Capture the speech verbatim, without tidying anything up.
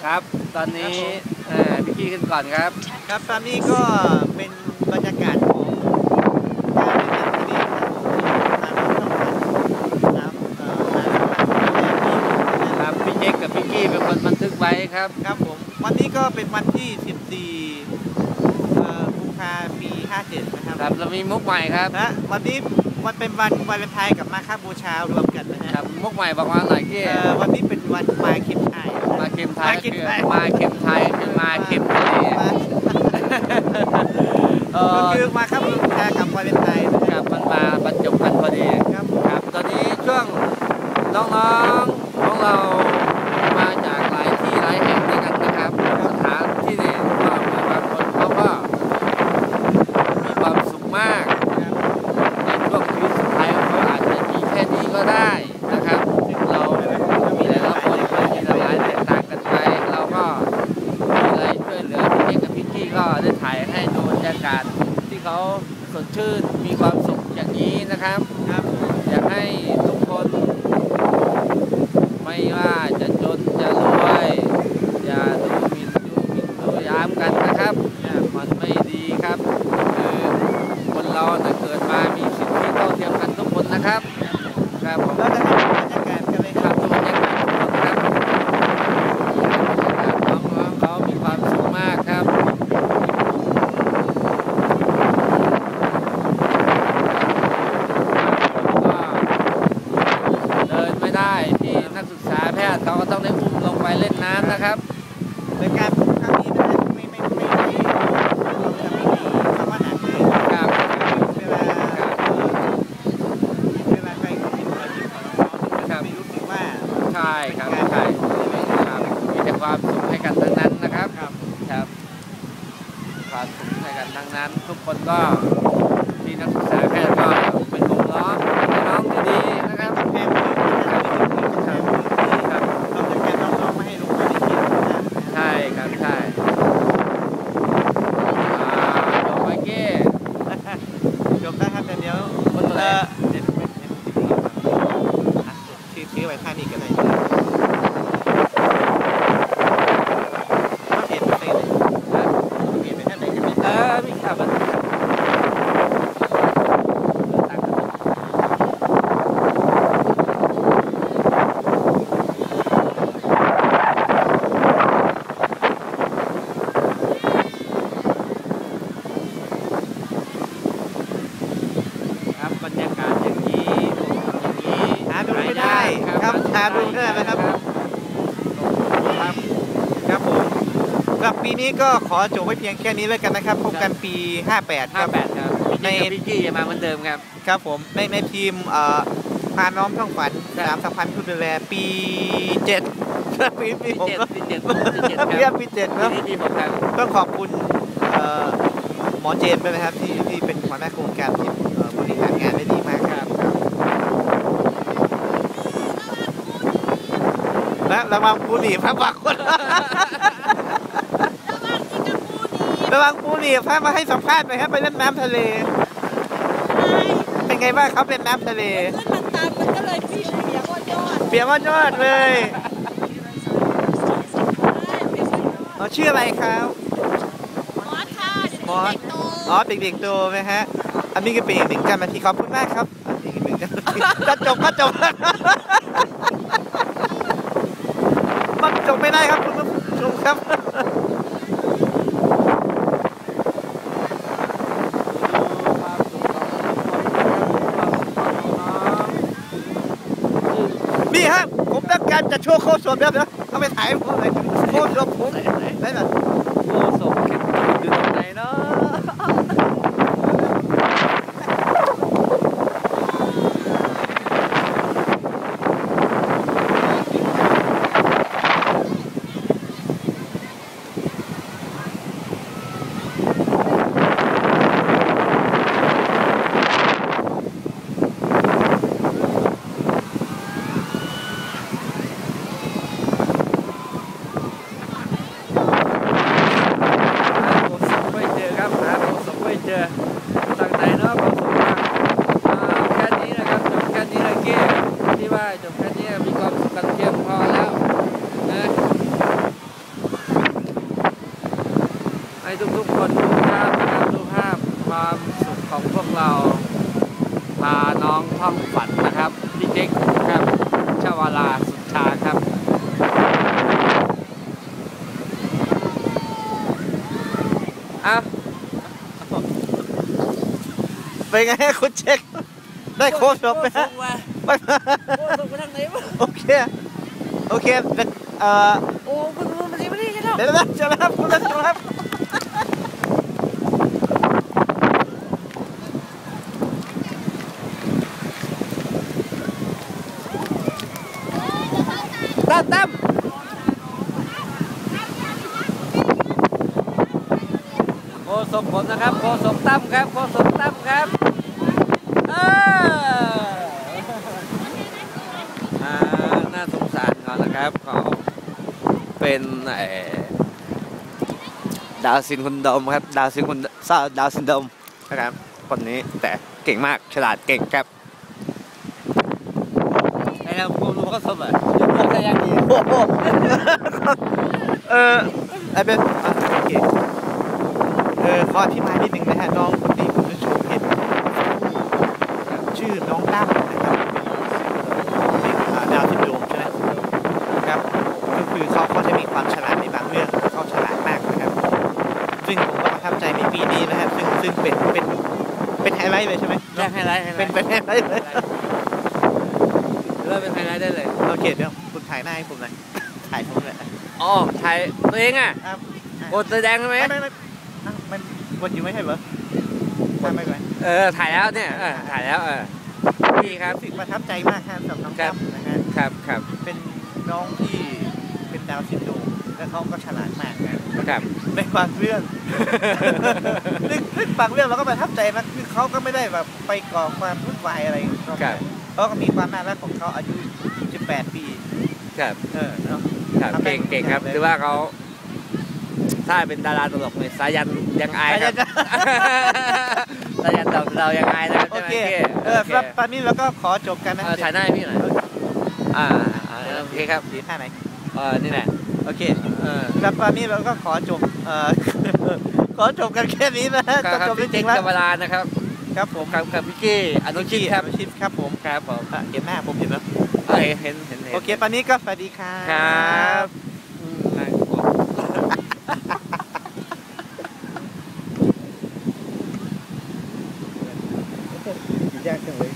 ครับตอนนี้พี่กี้ขึ้นก่อนครับครับตอนนี้ก็เป็นบรรยากาศของการเล่นน้ำทะเลครับครับพี่เจ๊กกับพี่กี้เป็นคนบันทึกไว้ครับครับผมวันนี้ก็เป็นวันที่สิบสี่กุมภาพันธ์ปีห้าเจ็ดนะครับครับเรามีมุกใหม่ครับนะวันนี้มันเป็นวันวาเลนไทน์กับมาฆบูชารวมกันนะครับมุกใหม่บอกว่าอะไรกี้วันนี้เป็นวันมาเค็มไทยมาเค็มไทยคือมาเค็มไทยคือมาเค็มทะเลก็คือมาฆบูชากับวาเลนไทน์นะครับมันมาบรรจบกันพอดีครับครับตอนนี้ช่วงน้องๆของเรามาจากหลายที่หลายแห่งด้วยกันนะครับสถานที่นี่ก็มีบางคนเขาก็มีความสุขมากในช่วงชีวิตสุดท้ายของเขาอาจจะมีแค่นี้ก็ได้นะครับซึ่งเรามีหลายๆคนมีหลายแตกต่างกันไปเราก็มีอะไรช่วยเหลือพี่เจ๊กับพี่กี้ก็ได้ถ่ายให้ดูบรรยากาศที่เขาสดชื่นมีความสุขอย่างนี้นะครับอยากให้ทุกคนไม่ว่าจะจนจะรวยอย่าดูหมิ่นดูหมิ่นดูยามกันนะครับมันไม่ดีครับคือคนเราจะเกิดมามีสิทธิเท่าเทียมกันทุกคนนะครับครับผมเราจะให้บรรยากาศกันเลยครับดูบรรยากาศทุกคนครับน้องๆเขามีความสุขมากครับที่นักศึกษาแพทย์เขาก็ต้องได้อุ้มลงไปเล่นน้ำนะครับในการครั้งนี้นะไม่ไม่ไม่ไม่เราจะไม่มีคำว่าหนักเลยครับเวลาเวลาใครเขาเห็นรอยยิ้มของน้องๆจะไม่รู้สึกว่าใช่ครับใช่ครับมีแต่ความสุขให้กันทั้งนั้นนะครับครับความสุขให้กันทั้งนั้นทุกคนก็ที่นักศึกษาแพทย์ก็เป็นกลุ่มน้องเป็นน้องที่ดีนะครับแม่ใช่ครับใช่จบไว้เก้จบได้ครับแต่เดี๋ยวคนตัวเล็กเดี๋ยวชื่อชื่อไว้ท่านี้กันเลยเห็นไปเลยเห็นไปท่าไหนกันเออมีขับอ่ะบรรยากาศอย่างนี้อย่างนี้หาดูไม่ได้ครับหาดูไม่ได้นะครับครับครับผมกับปีนี้ก็ขอจบไว้เพียงแค่นี้แล้วกันนะครับพบกันปีห้าแปดครับในพี่กี้มาเหมือนเดิมครับครับผมในในทีมพาน้อมท่องฝันสนามสัมพันธ์คุณดูแลปีเจ็ดปีปีผมก็ปีเจ็ดปีเจ็ดครับปีเจ็ดครับปีผมครับต้องขอบคุณหมอเจมส์ด้วยนะครับที่ที่เป็นหัวหน้าโครงการที่บริหารงานได้ดีมากครับและระวังปูหนีบครับบางคนระวังปูหนีบครับมาให้สัมภาษณ์หน่อยครับไปเล่นน้ำทะเลเป็นไงบ้างครับเล่นน้ำทะเลมันตามมันก็เลยเปียกว่ายอดเปียกว่ายอดเลยเราชื่ออะไรครับมอสค่ะมอสอ๋อเด็กๆโตไหมฮะอันนี้ก็เป็นอีกหนึ่งการมาที่ขอบคุณมากครับอีกหนึ่งจะจบก็จบมันจบไม่ได้ครับคุณผู้ชมครับนี่ฮะผมต้องการจะโชว์โค้ชส่วนแบบนี้เอาไปถ่ายผมเลยโค้ชส่วนผมได้ไหมโค้ชส่วนอยู่ตรงไหนเนาะจบแค่นี้มีความสุขกันเพียงพอแล้วนะให้ทุกๆคนดูภาพนะครับดูภาพความสุขของพวกเราพาน้องท่องฝันนะครับพี่เจ๊กครับชวาลาสุชาครับอ่ะเป็นไงคุณเช็คได้โค้ชไหมฮะโอ้ส่งไปทางไหนวะโอเคโอเคเป็นเอ่อโอ้คุณคุณมาดีมาดีกันแล้วเดี๋ยวนะเจอแล้วครับคุณเล่นจบครับตั้มตั้มโคศกผมนะครับโคศกตั้มครับโคศกตั้มครับเอออ่าน่าสงสารเขานะครับเขาเป็นไอ้ดาวซินคนดมครับดาวซินคนซาดาวซินดมนะครับคนนี้แต่เก่งมากฉลาดเก่งครับไอ้เราพูดรู้ก็สบายยังพวกได้ยังดีโอ้โหเออไอเป็นอ่ะโอเคเออขออธิบายนิดหนึ่งนะฮะน้องคนที่คุณผู้ชมเห็นชื่อน้องตั้มนะครับเด็กอ่าดาวซินโดรมใช่ไหมครับก็คือเขาเขาจะมีความฉลาดในบางเรื่องเขาฉลาดมากนะครับซึ่งผมก็ประทับใจในปีนี้นะครับซึ่งซึ่งเป็นเป็นเป็นไฮไลท์เลยใช่ไหมแจ้งไฮไลท์ไฮไลเป็นท์เป็นไฮไลท์เลยเริ่มเป็นไฮไลท์ได้เลยโอเคเดี๋ยวคุณถ่ายหน้าให้ผมหน่อยถ่ายผมเลยอ๋อถ่ายตัวเองอ่ะครับกดแสดงใช่ไหมไม่ไม่ไม่อ่ะมันกดอยู่ไม่ใช่เหรอไม่ไม่ไม่เออถ่ายแล้วเนี่ยเออถ่ายแล้วเออพี่ครับรู้สึกประทับใจมากครับสำหรับน้องครัตั้บมนะฮะครับครับเป็นน้องที่เป็นดาวน์ซินโดรมและเขาก็ฉลาดมากนะครับ ในบางเรื่อง ซึ่งซึ่งบางเรื่องเราก็ประทับใจนะคือเขาก็ไม่ได้แบบไปก่อความวุ่นวายอะไรเขาครับเขาก็มีความน่ารักของเขาอายุสิบแปดปีครับเออเนาะครับทำได้เก่งเก่งครับทุกอย่างเลยถือว่าเขาถ้าเป็นดาราตลกเนี่ยสายันยังอายครับ สายันเราเรายังอายนะครับโอใช่ไหมเคพี่เออครับตอนนี้เราก็ขอจบกันนะเออถ่ายหน้าให้พี่หน่อยอ่าอ่าโอเคครับสีท่าไหนเออนี่แหละโอเคเออครับตอนนี้เราก็ขอจบเอ่อ ขอจบกันแค่นี้นะฮะคก็รับจบจพี่ริเจ๊งกๆแล้วกับเวลานะครับครับผมครับกับพี่กี้อนุชิตครับอนุชิตครับผมครับผมอ่ะเห็นหน้าผมเห็นแล้วเอ้ยเห็นเห็นเห็นโอเคตอนนี้ก็สวัสดีครับครับอืมน่ากลัวยยากจังเลย